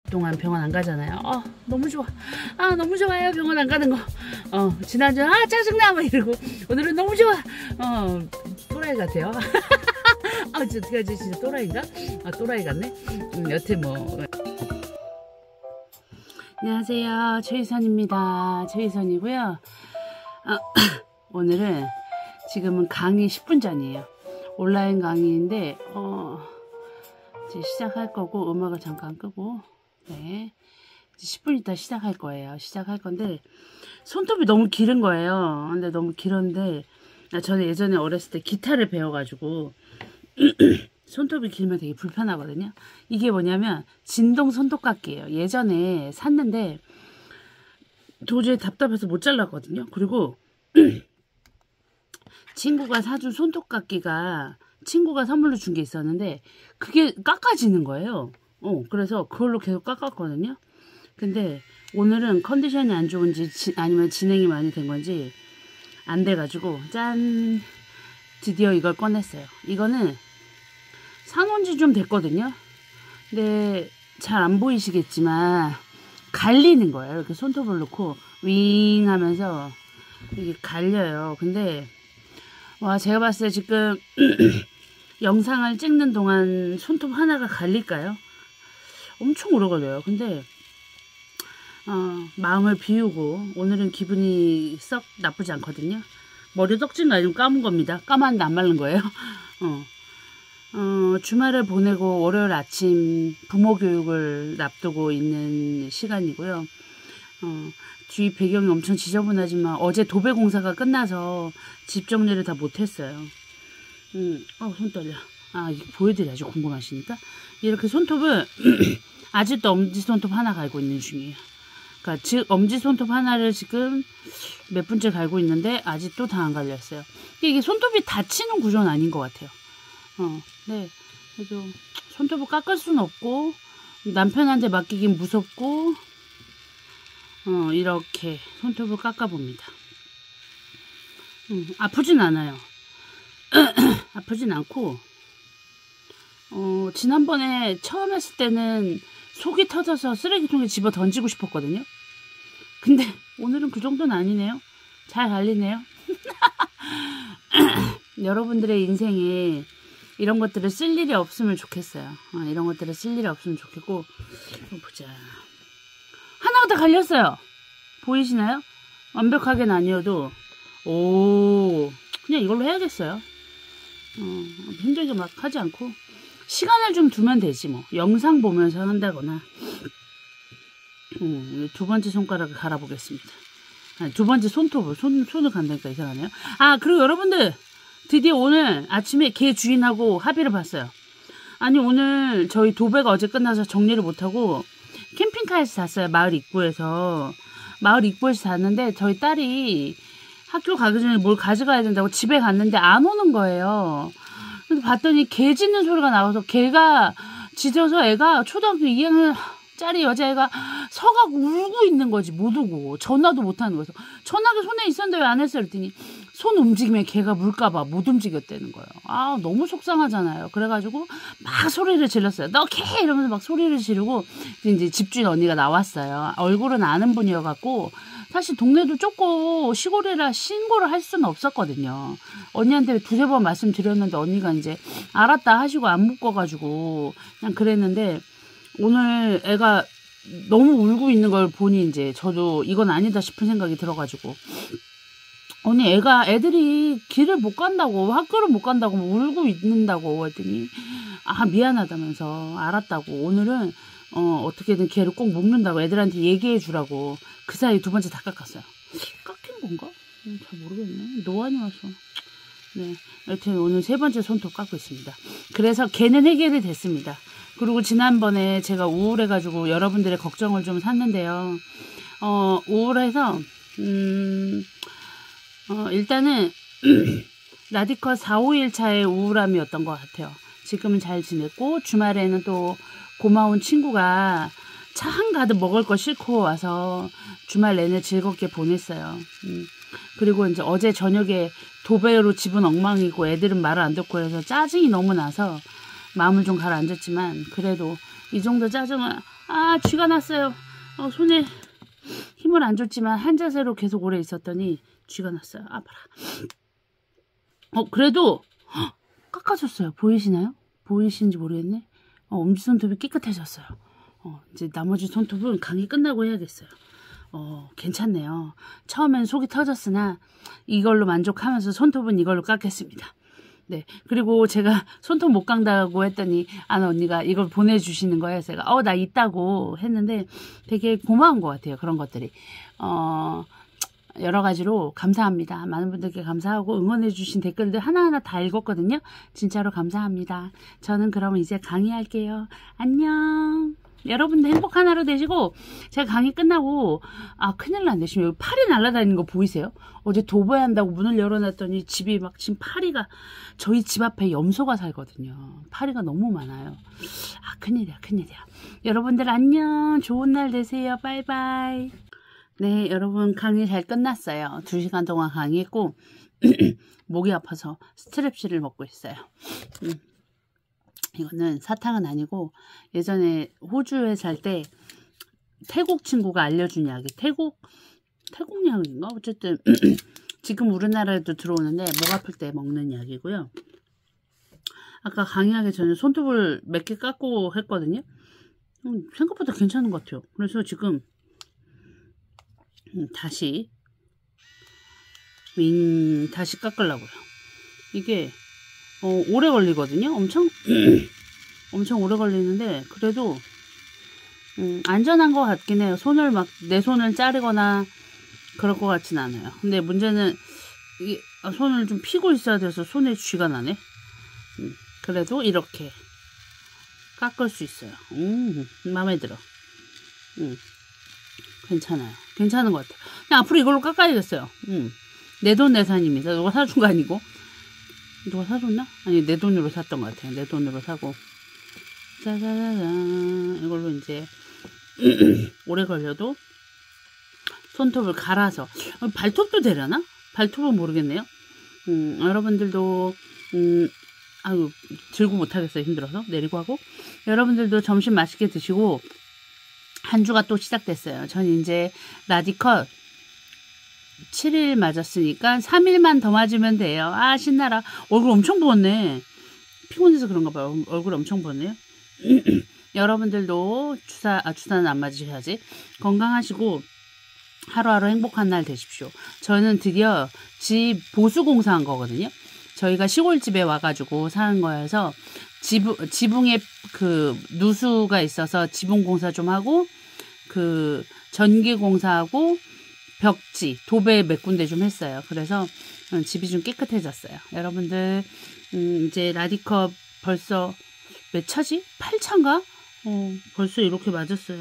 동안 병원 안 가잖아요. 너무 좋아. 너무 좋아요. 병원 안 가는 거. 지난주에 짜증나 막 이러고 오늘은 너무 좋아. 또라이 같아요. 저 어떻게 하지? 진짜 또라이인가? 또라이 같네. 여튼 뭐. 안녕하세요. 최희선입니다. 최희선이고요. 오늘은 지금은 강의 10분 전이에요. 온라인 강의인데 이제 시작할 거고 음악을 잠깐 끄고 네 10분 있다 시작할 거예요. 시작할 건데 손톱이 너무 길은 거예요. 근데 너무 길었는데 저는 예전에 어렸을 때 기타를 배워가지고 손톱이 길면 되게 불편하거든요. 이게 뭐냐면 진동 손톱깎이에요. 예전에 샀는데 도저히 답답해서 못 잘랐거든요. 그리고 친구가 사준 손톱깎이가 친구가 선물로 준 게 있었는데 그게 깎아지는 거예요. 그래서 그걸로 계속 깎았거든요. 근데 오늘은 컨디션이 안 좋은지 아니면 진행이 많이 된 건지 안 돼가지고 짠! 드디어 이걸 꺼냈어요. 이거는 사놓은 지 좀 됐거든요. 근데 잘 안 보이시겠지만 갈리는 거예요. 이렇게 손톱을 넣고 윙 하면서 이게 갈려요. 근데 와, 제가 봤을 때 지금 영상을 찍는 동안 손톱 하나가 갈릴까요? 엄청 오래 걸려요. 근데 마음을 비우고 오늘은 기분이 썩 나쁘지 않거든요. 머리 떡진 거 아니면 감은 겁니다. 감았는데 안 마른 거예요. 주말을 보내고 월요일 아침 부모 교육을 앞두고 있는 시간이고요. 뒤 배경이 엄청 지저분하지만 어제 도배 공사가 끝나서 집 정리를 다 못했어요. 손 떨려. 이거 보여드려야지 궁금하시니까. 이렇게 손톱을 아직도 엄지손톱 하나 갈고 있는 중이에요. 그러니까 즉 엄지손톱 하나를 지금 몇 분째 갈고 있는데 아직도 다 안 갈렸어요. 이게 손톱이 다치는 구조는 아닌 것 같아요. 네. 그래도 손톱을 깎을 수는 없고 남편한테 맡기긴 무섭고 이렇게 손톱을 깎아봅니다. 아프진 않아요. 아프진 않고 지난번에 처음 했을 때는 속이 터져서 쓰레기통에 집어 던지고 싶었거든요. 근데 오늘은 그 정도는 아니네요. 잘 갈리네요. 여러분들의 인생에 이런 것들을 쓸 일이 없으면 좋겠어요. 이런 것들을 쓸 일이 없으면 좋겠고 보자. 하나가 다 갈렸어요. 보이시나요? 완벽하게는 아니어도 그냥 이걸로 해야겠어요. 힘들게 막 하지 않고 시간을 좀 두면 되지 뭐. 영상 보면서 한다거나. 두 번째 손가락을 갈아보겠습니다. 두 번째 손톱을 손을 간다니까 이상하네요. 그리고 여러분들 드디어 오늘 아침에 개 주인하고 합의를 봤어요. 아니 오늘 저희 도배가 어제 끝나서 정리를 못하고 캠핑카에서 잤어요. 마을 입구에서 잤는데 저희 딸이 학교 가기 전에 뭘 가져가야 된다고 집에 갔는데 안 오는 거예요. 그래서 봤더니 개 짖는 소리가 나와서 개가 짖어서 애가 초등학교 2학년 짜리 여자애가 서가고 울고 있는 거지. 못 오고 전화도 못 하는 거예요. 전화기 손에 있었는데 왜 안 했어? 그랬더니 손 움직이면 개가 물까봐 못 움직였다는 거예요. 너무 속상하잖아요. 그래가지고 막 소리를 질렀어요. 너 개! 이러면서 막 소리를 지르고 이제 집주인 언니가 나왔어요. 얼굴은 아는 분이어갖고 사실 동네도 좁고 시골이라 신고를 할 수는 없었거든요. 언니한테 두세 번 말씀드렸는데 언니가 이제 알았다 하시고 안 묶어가지고 그냥 그랬는데 오늘 애가 너무 울고 있는 걸 보니 이제 저도 이건 아니다 싶은 생각이 들어가지고 언니 애들이 길을 못 간다고 학교를 못 간다고 울고 있는다고 했더니 미안하다면서 알았다고 오늘은 어떻게든 걔를 꼭 묶는다고 애들한테 얘기해 주라고 그 사이 두 번째 다 깎았어요. 깎인 건가? 잘 모르겠네. 노안이 와서. 네, 여튼 오늘 세 번째 손톱 깎고 있습니다. 그래서 걔는 해결이 됐습니다. 그리고 지난번에 제가 우울해가지고 여러분들의 걱정을 좀 샀는데요. 우울해서 일단은 라디컷 4, 5일 차의 우울함이었던 것 같아요. 지금은 잘 지냈고 주말에는 또 고마운 친구가 차 한가득 먹을 거 싣고 와서 주말 내내 즐겁게 보냈어요. 그리고 이제 어제 저녁에 도배로 집은 엉망이고 애들은 말을 안 듣고 해서 짜증이 너무 나서 마음을 좀 가라앉았지만 그래도 이 정도 짜증은 아, 쥐가 났어요. 손에 힘을 안 줬지만 한 자세로 계속 오래 있었더니 쥐가 났어요. 아파라. 그래도 깎아줬어요. 보이시나요? 보이시는지 모르겠네. 엄지손톱이 깨끗해졌어요. 이제 나머지 손톱은 강의 끝나고 해야겠어요. 괜찮네요. 처음엔 속이 터졌으나 이걸로 만족하면서 손톱은 이걸로 깎겠습니다. 네. 그리고 제가 손톱 못 깎다고 했더니 아는 언니가 이걸 보내주시는 거예요. 제가 나 있다고 했는데 되게 고마운 것 같아요. 그런 것들이. 여러 가지로 감사합니다. 많은 분들께 감사하고 응원해 주신 댓글들 하나하나 다 읽었거든요. 진짜로 감사합니다. 저는 그럼 이제 강의할게요. 안녕. 여러분들 행복한 하루 되시고, 제가 강의 끝나고 큰일 났네. 지금 여기 파리 날아다니는 거 보이세요? 어제 도보야 한다고 문을 열어놨더니 집이 막 지금 파리가, 저희 집 앞에 염소가 살거든요. 파리가 너무 많아요. 큰일이야 큰일이야. 여러분들 안녕. 좋은 날 되세요. 바이바이. 네, 여러분 강의 잘 끝났어요. 2시간 동안 강의했고 목이 아파서 스트랩실을 먹고 있어요. 이거는 사탕은 아니고 예전에 호주에 살 때 태국 친구가 알려준 약이 태국 약인가? 어쨌든 지금 우리나라에도 들어오는데 목 아플 때 먹는 약이고요. 아까 강의하기 전에 손톱을 몇 개 깎고 했거든요. 생각보다 괜찮은 것 같아요. 그래서 지금 다시 다시 깎으려고요. 이게 오래 걸리거든요. 엄청 오래 걸리는데 그래도 안전한 것 같긴 해요. 내 손을 자르거나 그럴 것 같진 않아요. 근데 문제는 이게 손을 좀 피고 있어야 돼서 손에 쥐가 나네. 그래도 이렇게 깎을 수 있어요. 마음에 들어. 괜찮아요. 괜찮은 것 같아요. 그냥 앞으로 이걸로 깎아야겠어요. 내돈내산입니다. 누가 사준 거 아니고. 누가 사줬나? 아니, 내 돈으로 샀던 것 같아요. 내 돈으로 사고. 짜자자잔. 이걸로 이제 오래 걸려도 손톱을 갈아서 발톱도 되려나? 발톱은 모르겠네요. 여러분들도 아유 들고 못하겠어요. 힘들어서 내리고 하고. 여러분들도 점심 맛있게 드시고 한 주가 또 시작됐어요. 전 이제 라디컷 7일 맞았으니까 3일만 더 맞으면 돼요. 신나라. 얼굴 엄청 부었네. 피곤해서 그런가 봐요. 얼굴 엄청 부었네요. 여러분들도 주사는 안 맞으셔야지. 건강하시고 하루하루 행복한 날 되십시오. 저는 드디어 집 보수공사한 거거든요. 저희가 시골집에 와가지고 사는 거여서 지붕에 그 누수가 있어서 지붕공사 좀 하고 그 전기공사하고 벽지, 도배 몇 군데 좀 했어요. 그래서 집이 좀 깨끗해졌어요. 여러분들 이제 라디컵 벌써 몇 차지? 8차인가? 벌써 이렇게 맞았어요.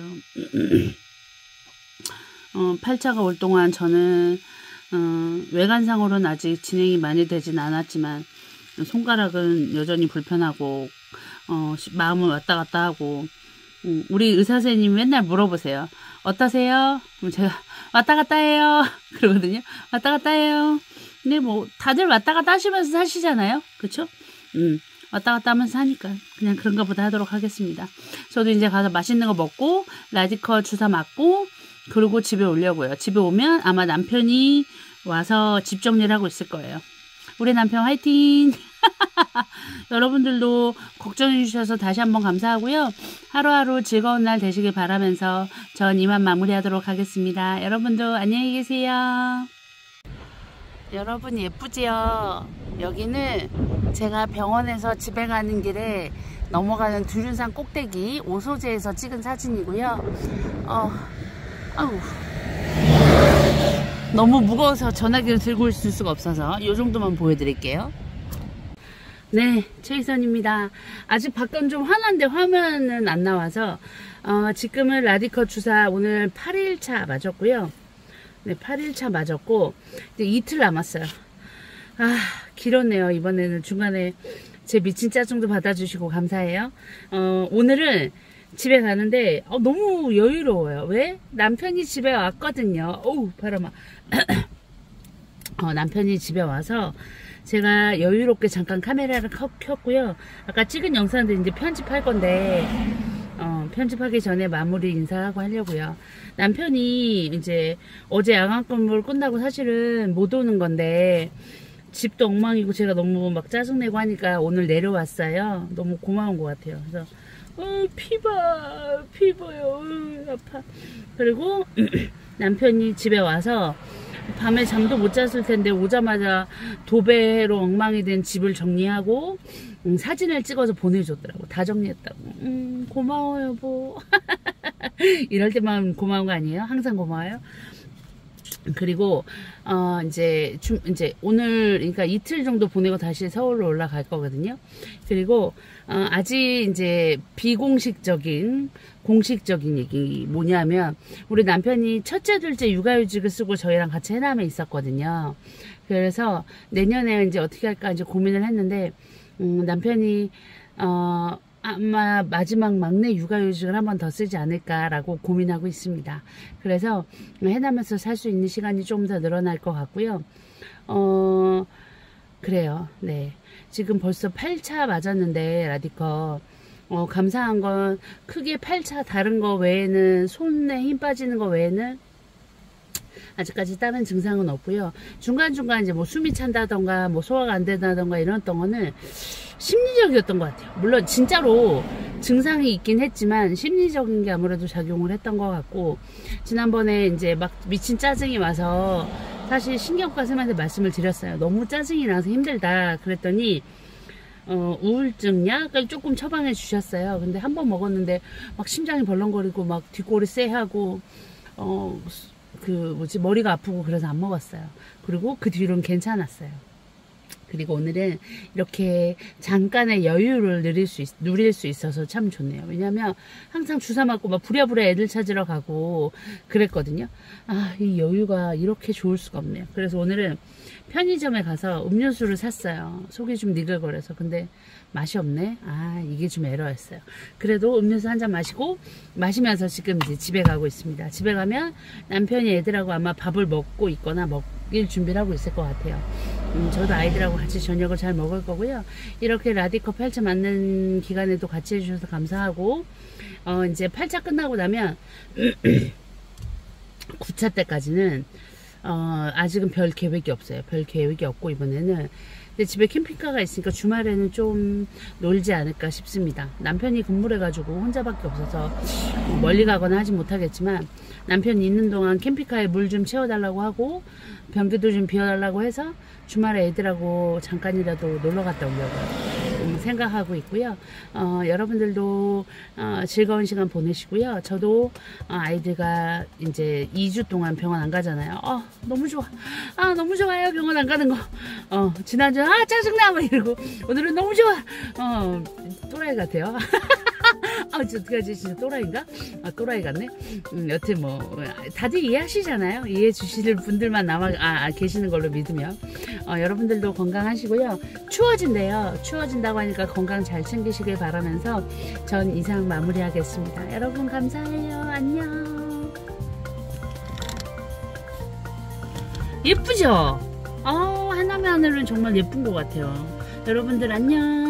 8차가 올 동안 저는 외관상으로는 아직 진행이 많이 되진 않았지만 손가락은 여전히 불편하고 마음은 왔다 갔다 하고 우리 의사선생님 맨날 물어보세요. 어떠세요? 그럼 제가 왔다 갔다 해요. 그러거든요. 왔다 갔다 해요. 근데 뭐 다들 왔다 갔다 하시면서 사시잖아요. 그쵸? 왔다 갔다 하면서 사니까 그냥 그런가 보다 하도록 하겠습니다. 저도 이제 가서 맛있는 거 먹고 라디컬 주사 맞고 그리고 집에 오려고요. 집에 오면 아마 남편이 와서 집 정리를 하고 있을 거예요. 우리 남편 화이팅! 여러분들도 걱정해 주셔서 다시 한번 감사하고요. 하루하루 즐거운 날 되시길 바라면서 전 이만 마무리하도록 하겠습니다. 여러분도 안녕히 계세요. 여러분 예쁘지요? 여기는 제가 병원에서 집에 가는 길에 넘어가는 두륜산 꼭대기 오소재에서 찍은 사진이고요. 아우 너무 무거워서 전화기를 들고 있을 수가 없어서 이 정도만 보여드릴게요. 네, 최희선입니다. 아직 밖은 좀 환한데 화면은 안 나와서 지금은 라디컷 주사 오늘 8일차 맞았고요. 네, 8일차 맞았고 이제 이틀 남았어요. 길었네요. 이번에는 중간에 제 미친 짜증도 받아주시고 감사해요. 오늘은 집에 가는데 너무 여유로워요. 왜? 남편이 집에 왔거든요. 어우 바람아. 남편이 집에 와서 제가 여유롭게 잠깐 카메라를 켰고요. 아까 찍은 영상들 이제 편집할 건데 편집하기 전에 마무리 인사하고 하려고요. 남편이 이제 어제 야간 근무를 끝나고 사실은 못 오는 건데 집도 엉망이고 제가 너무 막 짜증내고 하니까 오늘 내려왔어요. 너무 고마운 것 같아요. 그래서 피봐요. 아파. 그리고 남편이 집에 와서 밤에 잠도 못 잤을 텐데 오자마자 도배로 엉망이 된 집을 정리하고 사진을 찍어서 보내줬더라고. 다 정리했다고. 고마워 여보. 이럴 때만 고마운 거 아니에요? 항상 고마워요. 그리고 이제 오늘 그러니까 이틀 정도 보내고 다시 서울로 올라갈 거거든요. 그리고 아직 이제 비공식적인 공식적인 얘기 뭐냐면 우리 남편이 첫째 둘째 육아휴직을 쓰고 저희랑 같이 해남에 있었거든요. 그래서 내년에 이제 어떻게 할까 이제 고민을 했는데 남편이 아마 마지막 막내 육아휴직을 한 번 더 쓰지 않을까라고 고민하고 있습니다. 그래서 해남에서 살 수 있는 시간이 좀 더 늘어날 것 같고요. 그래요. 네. 지금 벌써 8차 맞았는데 라디커 감사한 건 크게 8차 다른 거 외에는 손에 힘 빠지는 거 외에는 아직까지 다른 증상은 없고요. 중간중간 이제 뭐 숨이 찬다던가 뭐 소화가 안 된다던가 이런 거는 심리적이었던 것 같아요. 물론 진짜로 증상이 있긴 했지만 심리적인 게 아무래도 작용을 했던 것 같고 지난번에 이제 막 미친 짜증이 와서 사실 신경과 선생님한테 말씀을 드렸어요. 너무 짜증이 나서 힘들다 그랬더니 우울증 약을 조금 처방해 주셨어요. 근데 한 번 먹었는데 막 심장이 벌렁거리고 막 뒷골이 쎄하고 머리가 아프고 그래서 안 먹었어요. 그리고 그 뒤로는 괜찮았어요. 그리고 오늘은 이렇게 잠깐의 여유를 누릴 수 있어서 참 좋네요. 왜냐면 항상 주사 맞고 막 부랴부랴 애들 찾으러 가고 그랬거든요. 이 여유가 이렇게 좋을 수가 없네요. 그래서 오늘은 편의점에 가서 음료수를 샀어요. 속이 좀 니글거려서. 근데 맛이 없네. 이게 좀 에러였어요. 그래도 음료수 한 잔 마시면서 지금 이제 집에 가고 있습니다. 집에 가면 남편이 애들하고 아마 밥을 먹고 있거나 먹일 준비를 하고 있을 것 같아요. 저도 아이들하고 같이 저녁을 잘 먹을 거고요. 이렇게 라디커 8차 맞는 기간에도 같이 해주셔서 감사하고 이제 8차 끝나고 나면 9차 때까지는 아직은 별 계획이 없어요. 별 계획이 없고 이번에는 근데 집에 캠핑카가 있으니까 주말에는 좀 놀지 않을까 싶습니다. 남편이 근무를 해가지고 혼자밖에 없어서 멀리 가거나 하지 못하겠지만 남편이 있는 동안 캠핑카에 물 좀 채워달라고 하고 변기도 좀 비워달라고 해서 주말에 애들하고 잠깐이라도 놀러 갔다 오려고 생각하고 있고요. 여러분들도 즐거운 시간 보내시고요. 저도 아이들과 이제 2주 동안 병원 안 가잖아요. 너무 좋아. 너무 좋아요. 병원 안 가는 거. 지난주에 짜증나 막 이러고 오늘은 너무 좋아. 또라이 같아요. 어떡하지? 진짜 또라이인가? 또라이 같네? 여튼 뭐 다들 이해하시잖아요. 이해해 주실 분들만 계시는 걸로 믿으며 여러분들도 건강하시고요. 추워진대요. 추워진다고 하니까 건강 잘 챙기시길 바라면서 전 이상 마무리하겠습니다. 여러분 감사해요. 안녕. 예쁘죠? 하나의 하늘은 정말 예쁜 것 같아요. 여러분들 안녕.